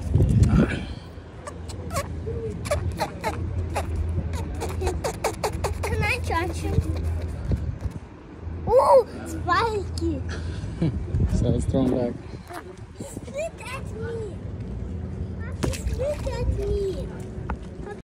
Can I touch him? Oh, spiky! So it's thrown back. Spit at me! Spit at me!